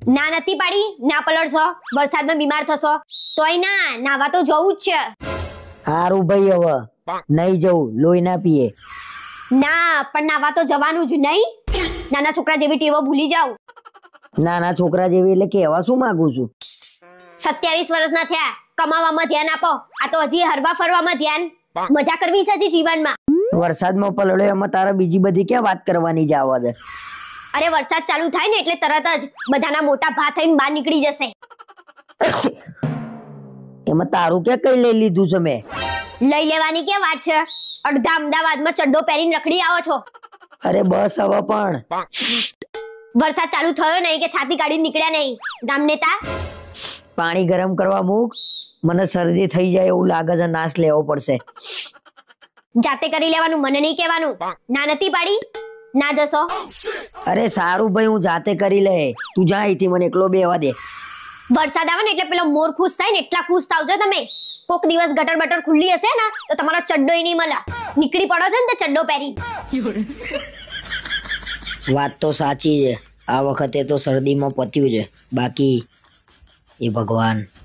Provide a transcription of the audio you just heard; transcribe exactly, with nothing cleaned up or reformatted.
ના નથી પાડી, ના પલળશો, વરસાદમાં બીમાર થશો. તોય ના, નાવા તો જવું જ છે. હારું ભાઈ, હવે નહીં જવું, લોહી ના પીએ. ના, પણ નાવા તો જવાનું જ નહીં. નાના છોકરા જેવી ટેવો ભૂલી જાવ. નાના છોકરા જેવી એટલે કેવા શું માંગુ છું? સત્યાવીસ વર્ષના થયા, કમાવામાં ધ્યાન આપો. આ તો હજી હરવા ફરવામાં ધ્યાન. મજા કરવી છે હજી જીવનમાં. વરસાદમાં પલળ્યો એમાં તારે બીજી બધી ક્યાં વાત કરવાની જ આવવા દે. અરે વરસાદ ચાલુ થાય ને એટલે તરત જ બધાના મોટા ભા થઈને બહાર નીકળી જશે. એમાં તારું ક્યાં કઈ લઈ લીધું છે મેં? લઈ લેવાની ક્યાં વાત છે? અડધા અમદાવાદમાં ચડ્ડો પહેરીને રખડી આવો છો. અરે બસ હવે પણ. વરસાદ ચાલુ થયો નહીં કે છાતી કાઢીને નીકળ્યા નહીં ગામ નેતા. પાણી ગરમ કરવા મૂક, મને શરદી થઈ જાય એવું લાગે છે, નાશ લેવો પડશે. જાતે કરી લેવાનું, મને નહીં કહેવાનું. ના નથી પાડી, ના જશો. અરે સારું ભાઈ, હું જાતે કરી લે, તું જા અહીંથી, મને એકલો બેવા દે. વરસાદ આવે ને એટલે પેલો મોર ખુશ થાય ને એટલા ખુશ થાવજો તમે. કોક દિવસ ગટર બટર ખુલ્લી હશે ને તો તમારો ચડ્ડોય નહીં મળે. નીકળી પડો છો ને તે ચડ્ડો પહેરી. વાત તો સાચી છે, આ વખતે તો શરદીમાં પત્યું છે, બાકી એ ભગવાન.